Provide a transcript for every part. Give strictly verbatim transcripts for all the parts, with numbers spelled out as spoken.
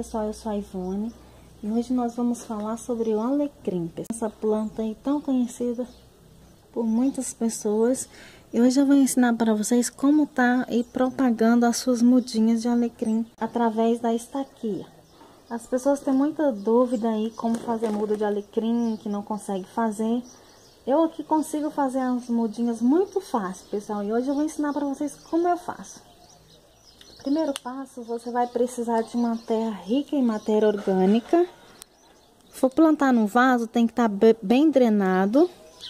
pessoal, eu sou a Ivone e hoje nós vamos falar sobre o alecrim, essa planta aí tão conhecida por muitas pessoas. E hoje eu vou ensinar para vocês como tá aí propagando as suas mudinhas de alecrim através da estaquia. As pessoas têm muita dúvida aí como fazer muda de alecrim, que não consegue fazer. Eu aqui consigo fazer as mudinhas muito fácil, pessoal, e hoje eu vou ensinar para vocês como eu faço. Primeiro passo, você vai precisar de uma terra rica em matéria orgânica. Se for plantar no vaso, tem que estar bem drenado.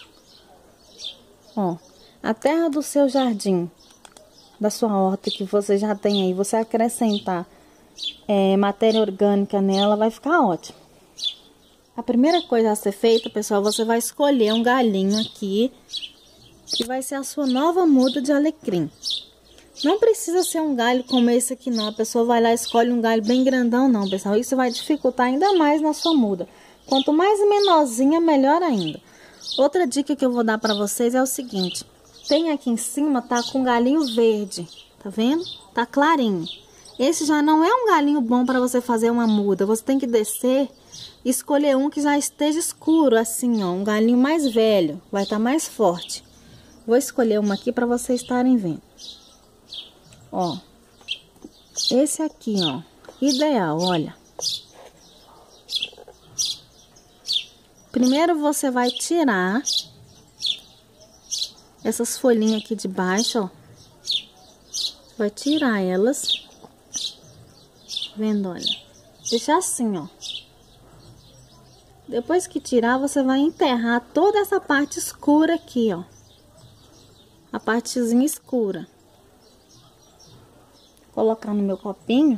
Ó, a terra do seu jardim, da sua horta que você já tem aí, você acrescentar é, matéria orgânica nela, vai ficar ótimo. A primeira coisa a ser feita, pessoal, você vai escolher um galhinho aqui, que vai ser a sua nova muda de alecrim. Não precisa ser um galho como esse aqui não, a pessoa vai lá e escolhe um galho bem grandão não, pessoal. Isso vai dificultar ainda mais na sua muda. Quanto mais menorzinha, melhor ainda. Outra dica que eu vou dar para vocês é o seguinte. Tem aqui em cima, tá com um galinho verde, tá vendo? Tá clarinho. Esse já não é um galinho bom para você fazer uma muda. Você tem que descer e escolher um que já esteja escuro, assim, ó. Um galinho mais velho, vai estar mais forte. Vou escolher uma aqui para vocês estarem vendo. Ó, esse aqui, ó, ideal, olha. Primeiro você vai tirar essas folhinhas aqui de baixo, ó. Vai tirar elas. Vendo, olha. Deixar assim, ó. Depois que tirar, você vai enterrar toda essa parte escura aqui, ó. A partezinha escura. Colocar no meu copinho.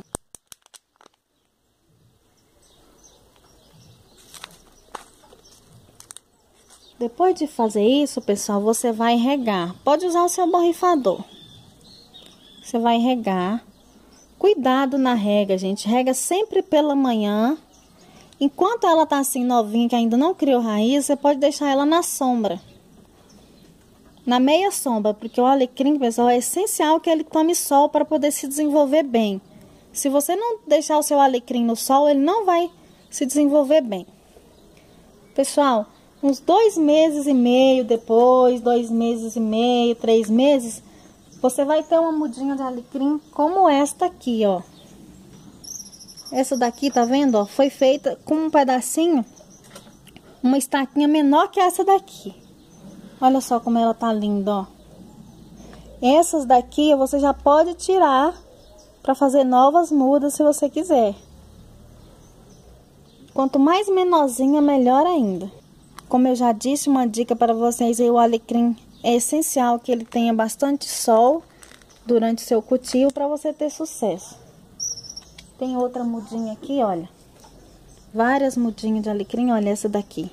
Depois de fazer isso, pessoal, você vai regar. Pode usar o seu borrifador. Você vai regar. Cuidado na rega, gente. Rega sempre pela manhã. Enquanto ela tá assim novinha, que ainda não criou raiz, você pode deixar ela na sombra. Na meia sombra, porque o alecrim, pessoal, é essencial que ele tome sol para poder se desenvolver bem. Se você não deixar o seu alecrim no sol, ele não vai se desenvolver bem. Pessoal, uns dois meses e meio depois, dois meses e meio, três meses, você vai ter uma mudinha de alecrim como esta aqui, ó. Essa daqui, tá vendo, ó? Foi feita com um pedacinho, uma estaquinha menor que essa daqui. Olha só como ela tá linda, ó. Essas daqui você já pode tirar para fazer novas mudas se você quiser. Quanto mais menorzinha, melhor ainda. Como eu já disse, uma dica para vocês aí, o alecrim é essencial que ele tenha bastante sol durante seu cultivo para você ter sucesso. Tem outra mudinha aqui, olha. Várias mudinhas de alecrim, olha essa daqui.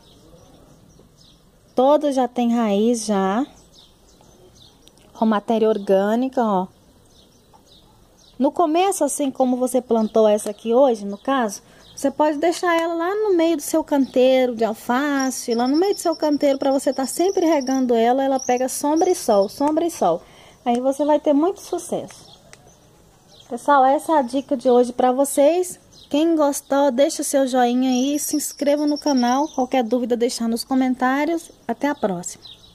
Todas já tem raiz já, com matéria orgânica, ó. No começo, assim como você plantou essa aqui hoje, no caso, você pode deixar ela lá no meio do seu canteiro de alface, lá no meio do seu canteiro, para você estar sempre regando ela, ela pega sombra e sol, sombra e sol. Aí você vai ter muito sucesso. Pessoal, essa é a dica de hoje para vocês. Quem gostou, deixa o seu joinha aí, se inscreva no canal. Qualquer dúvida, deixar nos comentários. Até a próxima.